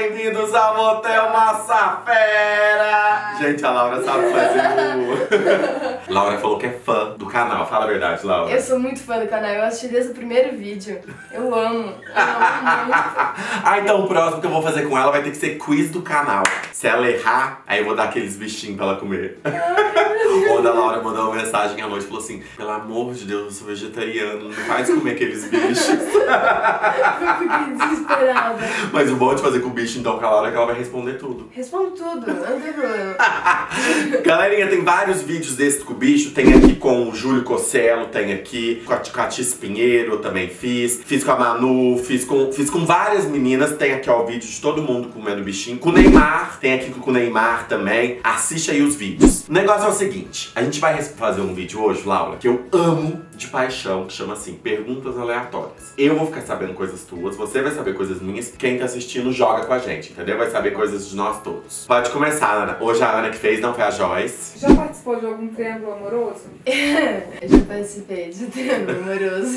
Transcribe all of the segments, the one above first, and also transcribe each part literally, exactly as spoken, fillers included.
bem-vindos ao Motel Massafera! Gente, a Laura sabe fazer o... Laura falou que é fã do canal, fala a verdade, Laura. Eu sou muito fã do canal, eu assisti desde o primeiro vídeo. Eu amo, eu amo muito. Ah, então o próximo que eu vou fazer com ela vai ter que ser quiz do canal. Se ela errar, aí eu vou dar aqueles bichinhos pra ela comer. Quando a Laura mandou uma mensagem à noite, falou assim: pelo amor de Deus, eu sou vegetariano, não faz comer aqueles bichos. Eu fiquei desesperada. Mas o bom de fazer com o bicho, então, com a Laura, é que ela vai responder tudo. Respondo tudo, não tem problema. Galerinha, tem vários vídeos desses com o bicho. Tem aqui com o Júlio Cossello, tem aqui com a, com a Tis Pinheiro, eu também fiz. Fiz com a Manu, fiz com, fiz com várias meninas. Tem aqui, ó, o vídeo de todo mundo comendo bichinho. Com o Neymar, tem aqui com o Neymar também. Assiste aí os vídeos. O negócio é o seguinte: a gente vai fazer um vídeo hoje, Laura, que eu amo de paixão, que chama assim, perguntas aleatórias. Eu vou ficar sabendo coisas tuas, você vai saber coisas minhas, quem tá assistindo joga com a gente, entendeu? Vai saber coisas de nós todos. Pode começar, Ana. Hoje a Ana que fez, não foi a Joyce. Já participou de algum triângulo amoroso? Eu já participei de triângulo amoroso.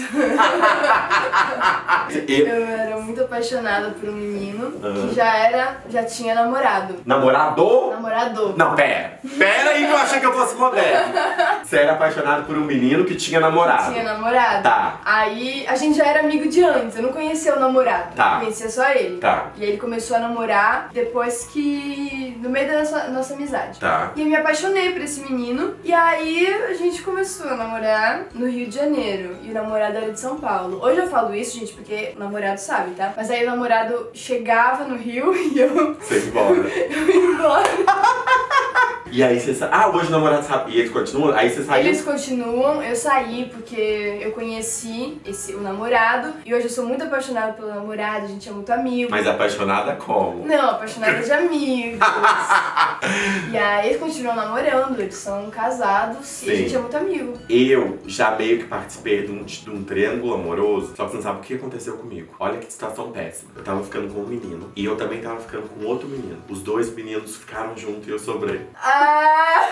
Eu... Eu era muito apaixonada por um menino Uhum. que já era, já tinha namorado. Namorado? Namorador. Não, pera. Pera aí que eu achei que eu fosse moderno. Você era apaixonado por um menino que tinha namorado. Tinha namorado. Tá. Aí a gente já era amigo de antes, eu não conhecia o namorado. Tá. Eu conhecia só ele. Tá. E aí ele começou a namorar depois que... no meio da nossa, nossa amizade. Tá. E eu me apaixonei por esse menino. E aí a gente começou a namorar no Rio de Janeiro. E o namorado era de São Paulo. Hoje eu falo isso, gente, porque o namorado sabe, tá? Mas aí o namorado chegava no Rio e eu... Você ia embora. eu ia embora. E aí você sa... Ah, hoje o namorado sabe. E eles continuam? Aí você saiu? Eles continuam, eu saí porque eu conheci esse, o namorado. E hoje eu sou muito apaixonada pelo namorado, a gente é muito amigo. Mas apaixonada como? Não, apaixonada de amigos. E aí eles continuam namorando, eles são casados. Sim. E a gente é muito amigo. Eu já meio que participei de um, de um triângulo amoroso, só que você não sabe o que aconteceu comigo. Olha que situação péssima. Eu tava ficando com um menino e eu também tava ficando com outro menino. Os dois meninos ficaram juntos e eu sobrei. Ah,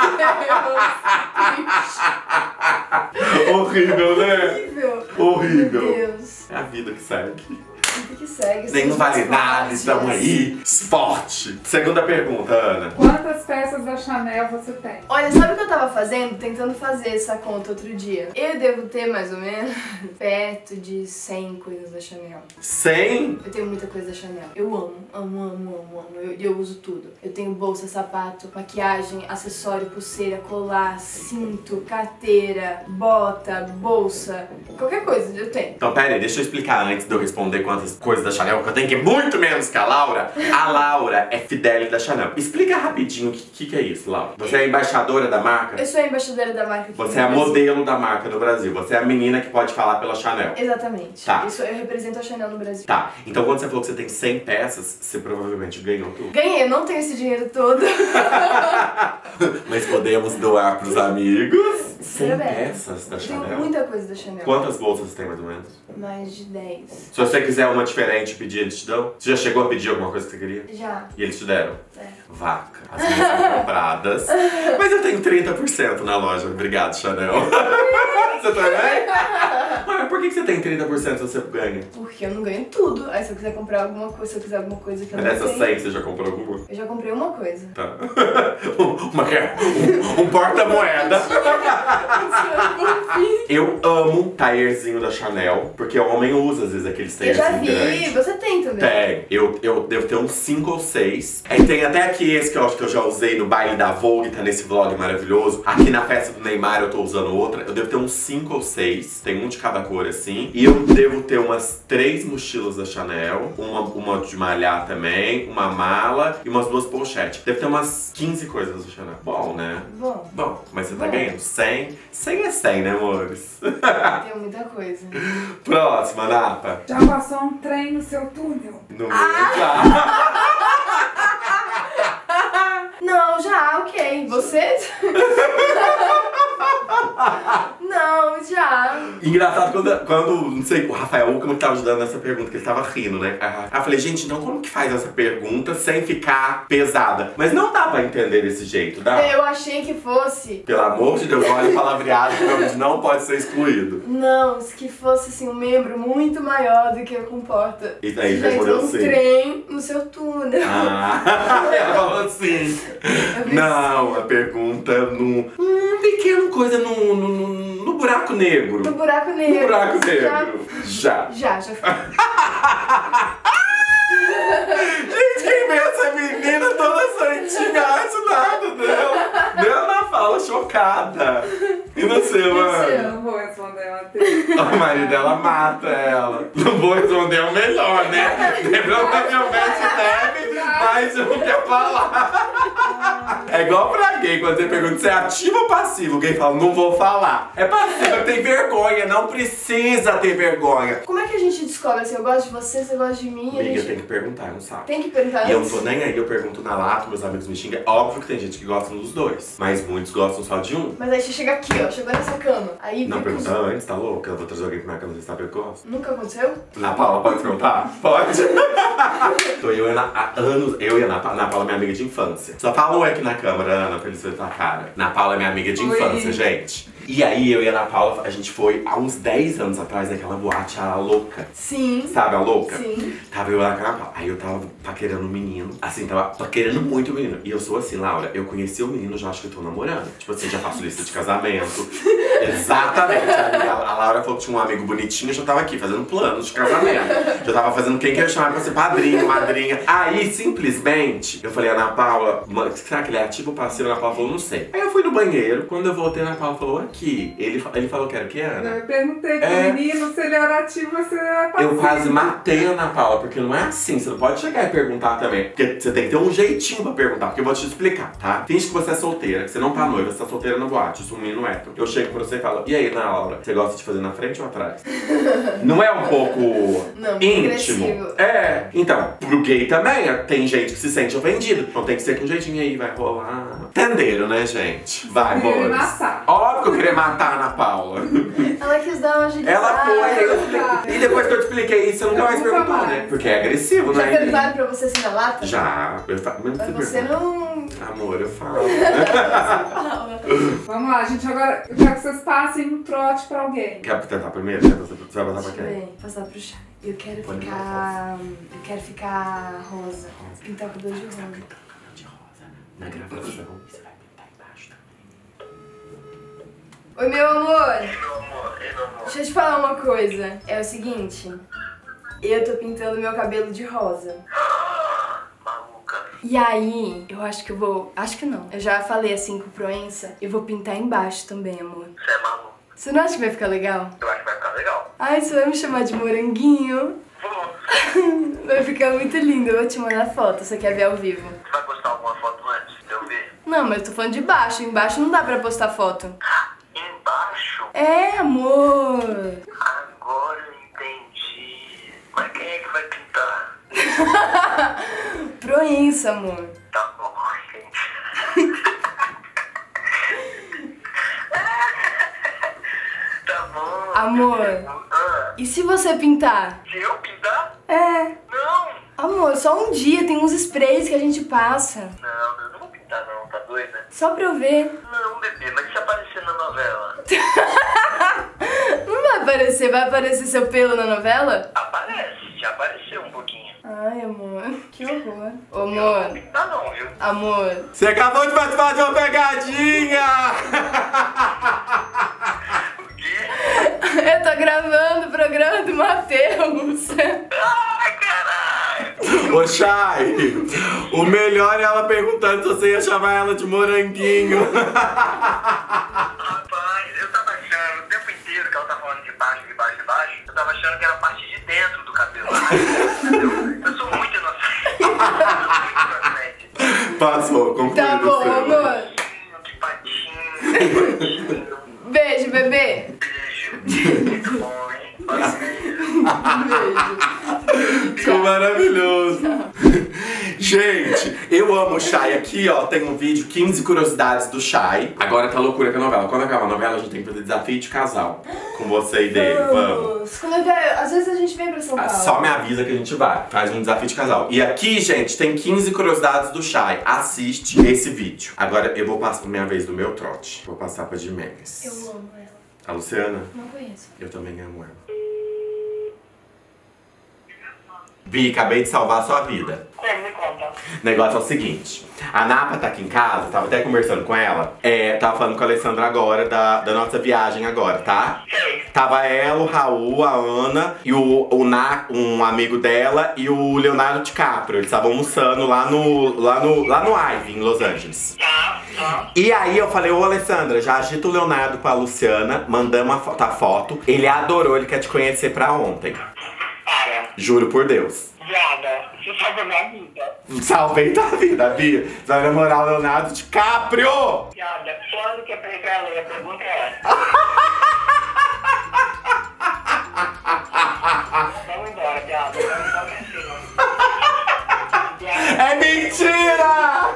Horrível, né? horrível. Horrível. Meu Deus. É a vida que segue. Vida que segue. Nem não somos vale mais nada, fortes. estamos aí. Forte. Segunda pergunta, Ana. Quantas peças da Chanel você tem? Olha, sabe o que eu tava fazendo? Tentando fazer essa conta outro dia. Eu devo ter mais ou menos perto de cem coisas da Chanel. cem? Eu tenho muita coisa da Chanel. Eu amo, amo, amo, amo, amo. Eu, eu uso tudo. Eu tenho bolsa, sapato, maquiagem, acessório, pulseira, colar, cinto, carteira, bota, bolsa, qualquer coisa eu tenho. Então, pera aí, deixa eu explicar antes de eu responder quantas coisas da Chanel que eu tenho, que é muito menos que a Laura. A Laura é Fidele da Chanel. Explica rapidinho o que, que, que é isso, Laura. Você é a embaixadora da marca? Eu sou a embaixadora da marca aqui Você no é a Brasil. modelo da marca no Brasil. Você é a menina que pode falar pela Chanel. Exatamente. Tá. Isso, eu represento a Chanel no Brasil. Tá, então quando você falou que você tem cem peças, você provavelmente ganhou tudo. Ganhei, eu não tenho esse dinheiro todo. Mas podemos doar pros amigos. cem Tudo bem. peças da Eu tenho Chanel. muita coisa da Chanel. Quantas bolsas você tem mais ou menos? Mais de dez. Se você quiser uma diferente pedir, eles te dão? Você já chegou a pedir alguma coisa que você queria? Já. E eles te deram? É. Vaca. As minhas são compradas. Mas eu tenho trinta por cento na loja. Obrigado, Chanel. Você também? Mas por que você tem trinta por cento se você ganha? Porque eu não ganho tudo. Aí se eu quiser comprar alguma coisa, se eu quiser alguma coisa que eu Mas não dessas tenho... cem você já comprou alguma? Eu já comprei uma coisa. Tá. Uma, um, um porta-moeda. Eu amo o taierzinho da Chanel, porque o homem usa às vezes aqueles Eu já taierzinhos vi, grandes. você tem também. Tem. Eu, eu devo ter uns cinco ou seis. Aí tem até aqui esse que eu acho que eu já usei no baile da Vogue, tá nesse vlog maravilhoso. Aqui na festa do Neymar eu tô usando outra. Eu devo ter uns cinco ou seis. Tem um de cada cor assim. E eu devo ter umas três mochilas da Chanel. Uma, uma de malhar também. Uma mala e umas duas pochetes. Deve ter umas quinze coisas da Chanel. Bom, né? Bom, Bom, mas você tá Bom. ganhando cem. cem é cem, né, amores? tem muita coisa. Próxima, Napa. Já passou um trem no seu túnel? No meu já. Não, já, ok. Você? Não, Não, já. Engraçado quando, quando, não sei, o Rafael Uckerman tava ajudando nessa pergunta, que ele tava rindo, né? Aí eu falei, gente, então como que faz essa pergunta sem ficar pesada? Mas não dá pra entender desse jeito, dá? Eu achei que fosse. Pelo amor de Deus, olha o palavreado que não pode ser excluído. Não, que fosse assim um membro muito maior do que eu comporta. E daí Gente, respondeu um assim. trem no seu túnel. Ah, ela falou assim. Não, a pergunta no. Hum, pequena coisa no, no, no, no buraco negro. No buraco negro. No buraco negro. Já. Já. Já, já. Gente, quem vê essa menina toda santinha, acho nada dela. Dela na fala, chocada. E no seu, mano? Eu não vou responder, Matheus. O marido dela mata ela. Não vou responder o melhor, né? Provavelmente deve, mas eu não quero falar. É igual pra gay, quando você pergunta se é ativo ou passivo. O gay fala, não vou falar. É passivo, tem vergonha, não precisa ter vergonha. Como é que a gente descobre assim, eu gosto de você, você gosta de mim? A Amiga, gente... tem que perguntar, não sabe. Tem que perguntar E eu não antes? tô nem aí, eu pergunto na lata, meus amigos me xingam. Óbvio que tem gente que gosta dos dois, mas muitos gostam só de um. Mas aí você chega aqui, ó, chegou nessa cama. Aí Não vem pergunta com- antes, tá louca? Eu vou trazer alguém pra minha cama, você sabe o que eu gosto. Nunca aconteceu? Na Paula, pode perguntar? Pode. Tô eu e a Ana, há anos, eu e a Ana, Pa- Ana Paula é minha amiga de infância. Só fala um oi aqui na câmera, Ana, pra eles verem a cara. Ana Paula é minha amiga de Oi. infância, gente. E aí, eu e a Ana Paula, a gente foi há uns dez anos atrás naquela boate, a louca. Sim. Sabe, a louca? Sim. Tava eu lá com a Ana Paula. Aí eu tava paquerando um menino. Assim, tava paquerando muito o menino. E eu sou assim, Laura, eu conheci o menino, já acho que eu tô namorando. Tipo assim, já faço lista de casamento. Exatamente. A, a Laura falou que tinha um amigo bonitinho, eu já tava aqui fazendo planos de casamento. Já tava fazendo quem quer chamar pra ser padrinho, madrinha. Aí, simplesmente, eu falei, Ana Paula, "Ma- será que ele é ativo ou passivo?" A Ana Paula falou, não sei. Aí eu fui no banheiro, quando eu voltei, a Ana Paula falou, aqui. Ele, fa- ele falou que era o que, Ana? Eu perguntei pro É. menino se ele era ativo ou se ele era passivo. Eu quase matei a Ana Paula, porque não é assim, você não pode chegar e perguntar também. Porque você tem que ter um jeitinho pra perguntar, porque eu vou te explicar, tá? Finge que você é solteira, que você não tá noiva, você tá solteira no boate, isso um menino hétero. Eu chego pra você e falo, e aí, Ana Laura, você gosta de fazer na frente ou atrás? Não é um pouco Não, muito íntimo? agressivo. É. Então, pro gay também, tem gente que se sente ofendido. Então tem que ser com um jeitinho aí, vai rolar. Entenderam, né, gente? Vai, Eu queria Boris. matar. Óbvio que eu queria matar a Ana Paula. Ela quis dar uma agilizada. Ela foi, aí eu expliquei. E depois que eu te expliquei isso, você nunca mais Nunca perguntou, mais. né? Porque é agressivo, Já né? perguntaram pra você assim na lata? Já. Eu fa... Mas Mas você você pergunta. não Amor, eu falo. fala. Vamos lá, gente, agora eu quero que vocês passem um trote pra alguém. Quer tentar primeiro? Quer passar- Você vai passar pra quem? Bem, passar pro chá. Eu quero Pode ficar. Eu quero ficar rosa. Pintar o cabelo de rosa. De rosa. Na gravação, você vai pintar embaixo também. Oi, meu amor. Ei, meu amor, ei, meu amor. Deixa eu te falar uma coisa. É o seguinte. Eu tô pintando meu cabelo de rosa. Maluca. E aí, eu acho que eu vou... Acho que não. Eu já falei assim com o Proença. Eu vou pintar embaixo também, amor. Você é maluco. Você não acha que vai ficar legal? Eu acho que vai ficar legal. Ai, você vai me chamar de moranguinho? Vou. Vai ficar muito lindo. Eu vou te mandar foto. Você quer ver ao vivo? Você vai postar alguma foto antes de eu ver? Não, mas eu tô falando de baixo. Embaixo não dá pra postar foto. Embaixo? É, amor. Agora eu entendi. Mas quem é que vai pintar? Proença, amor. Tá bom, gente. Tá bom. Amor. Ah, E se você pintar? se eu pintar? É. Não. Amor, só um dia. Tem uns sprays que a gente passa. Não, eu não vou pintar não, tá doida? Só pra eu ver. Não, bebê, mas se aparecer na novela? Não vai aparecer. Vai aparecer seu pelo na novela? Aparece, já apareceu um pouquinho. Ai, amor. Que horror. Ô, Eu não vou amor. pintar não, viu? Amor. Você acabou de participar de uma pegadinha! O quê? Eu tô gravando o programa do Matheus. Ai, caralho! Ô, Chay, o melhor é ela perguntando se você ia chamar ela de moranguinho. Rapaz, eu tava achando o tempo inteiro que ela tá falando de baixo, de baixo, de baixo. Eu tava achando que era a parte de dentro do cabelo. Entendeu? Eu sou muito inocente. Eu sou muito inocente. Passou, concluído. Tá bom, seu. amor. Que patinho, que patinho. Beijo, bebê. Beijo. Muito bom, hein? Parabéns. Beijo. Ficou maravilhoso. Gente, eu amo o Shai. Aqui, ó, tem um vídeo, quinze curiosidades do Shai. Agora tá loucura com a novela. Quando acabar a novela, a gente tem que fazer desafio de casal. Com você e dele, vamos. Quando eu vier, às vezes a gente vem pra São Paulo. Só me avisa que a gente vai. Faz um desafio de casal. E aqui, gente, tem quinze curiosidades do Shai. Assiste esse vídeo. Agora eu vou passar pra minha vez do meu trote. Vou passar pra Jimenez. Eu amo ela. A Luciana? Não conheço. Eu também amo ela. Vi, acabei de salvar a sua vida. Como? Me conta. O negócio é o seguinte, a Napa tá aqui em casa, tava até conversando com ela, é, tava falando com a Alessandra agora, da, da nossa viagem agora, tá? Sei. Tava ela, o Raul, a Ana e o, o Na, um amigo dela, e o Leonardo DiCaprio. Eles estavam almoçando lá no, lá no, lá no Ivy, em Los Angeles. Tá, tá. E aí eu falei, ô Alessandra, já agita o Leonardo pra Luciana, mandamos a foto, a foto. Ele adorou, ele quer te conhecer pra ontem. Para. Juro por Deus. Viada, você salvou minha vida. Salvei tua vida, Bia. Você vai namorar o Leonardo DiCaprio! Viada, quando que é pra ir pra ela? A pergunta é essa. Vamos embora, viada. Vamos embora pra cima. Viada. É mentira!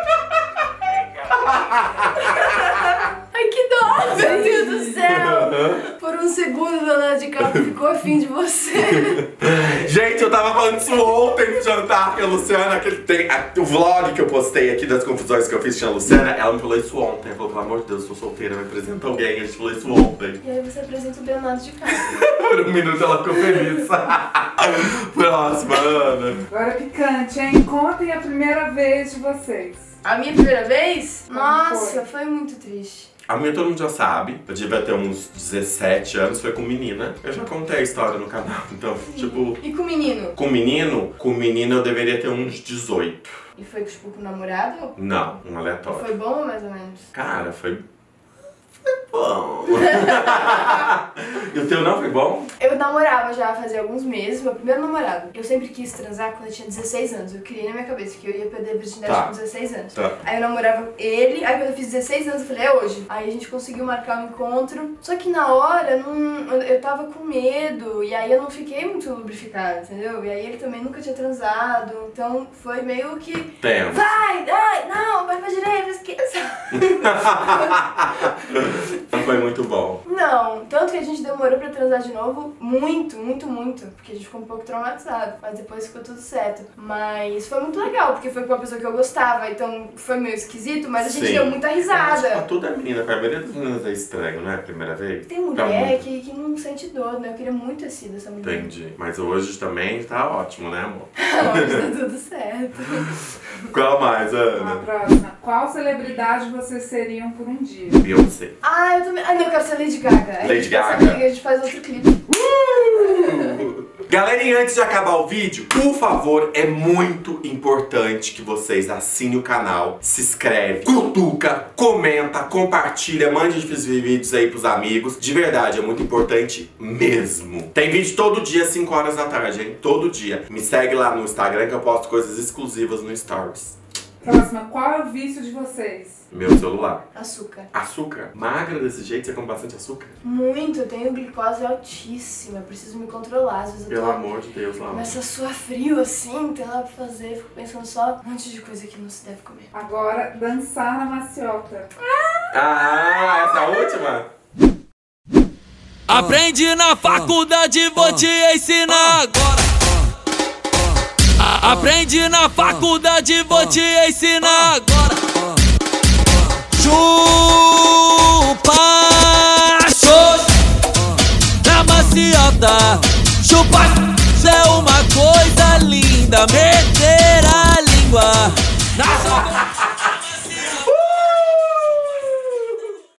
Ai, que dó! Meu Deus do céu! Por um segundo, Leonardo DiCaprio ficou afim de você. Gente, eu tava falando isso ontem no jantar com a Luciana, que tem a, o vlog que eu postei aqui das confusões que eu fiz com a Luciana, ela me falou isso ontem. Ela falou, pelo amor de Deus, eu sou solteira, me apresenta alguém. A gente falou isso ontem. E aí você apresenta o Leonardo DiCaprio. Por um minuto ela ficou feliz. Próxima, Ana. Agora picante, hein? Contem a primeira vez de vocês. A minha primeira vez? Como Nossa, foi? foi muito triste. A minha todo mundo já sabe, eu devia ter uns dezessete anos, foi com menina. Eu já contei a história no canal, então, tipo... E com o menino? Com menino, com menino eu deveria ter uns dezoito. E foi tipo com o namorado? Não, um aleatório. Foi bom ou mais ou menos? Cara, foi... Foi bom. E o teu não foi bom? Eu namorava já fazia alguns meses, meu primeiro namorado. Eu sempre quis transar quando eu tinha dezesseis anos. Eu criei na minha cabeça que eu ia perder a virgindade Tá. com dezesseis anos. Tá. Aí eu namorava ele, aí quando eu fiz dezesseis anos eu falei, é hoje. Aí a gente conseguiu marcar um encontro. Só que na hora não, eu tava com medo, e aí eu não fiquei muito lubrificada, entendeu? E aí ele também nunca tinha transado, então foi meio que... Tempo. Vai, ai, não, vai pra direita, esqueça. Não foi muito bom. Não, tanto que a gente demorou pra transar de novo muito, muito, muito. Porque a gente ficou um pouco traumatizado, mas depois ficou tudo certo. Mas foi muito legal, porque foi com uma pessoa que eu gostava, então foi meio esquisito, mas a gente Sim. deu muita risada. Pra toda menina, pra maioria das meninas é estranho, não é? A primeira vez? Tem Pra mulher muito. que, que não sente dor, né? Eu queria muito ter sido essa mulher. Entendi. Mas hoje também tá ótimo, né, amor? Hoje tá tudo certo. Qual mais, A Ana? próxima. Qual celebridade vocês seriam por um dia? Beyoncé. Ah, eu também. Ah, não, eu quero ser Lady Gaga. Aí Lady a gente pensa Gaga. que a gente faz outro clipe. Uh! Galerinha, antes de acabar o vídeo, por favor, é muito importante que vocês assinem o canal, se inscreve, cutuca, comenta, compartilha, mande esses vídeos aí pros amigos. De verdade, é muito importante mesmo. Tem vídeo todo dia, cinco horas da tarde, hein? Todo dia. Me segue lá no Instagram que eu posto coisas exclusivas no Stories. Próxima. Qual é o vício de vocês? Meu celular. Açúcar. Açúcar? Magra desse jeito, você come bastante açúcar? Muito, eu tenho glicose altíssima, eu preciso me controlar. Às vezes eu Pelo tô... amor de Deus, lá. Começa a suar frio assim, não tem nada pra fazer, fico pensando só um monte de coisa que não se deve comer. Agora, dançar na maciota. Ah, essa é a última? Aprende na faculdade, vou te ensinar agora. Aprende na faculdade, vou te ensinar agora. Chupa, show na maciota. Chupa é uma coisa linda, meter a língua